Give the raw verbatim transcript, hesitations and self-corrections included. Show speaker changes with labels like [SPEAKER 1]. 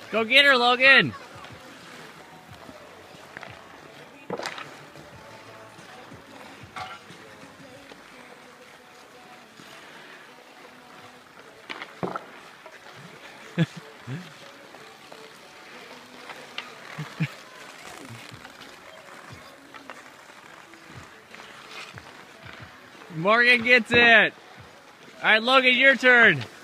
[SPEAKER 1] Go get her, Logan. Morgan gets it. All right, Logan, your turn.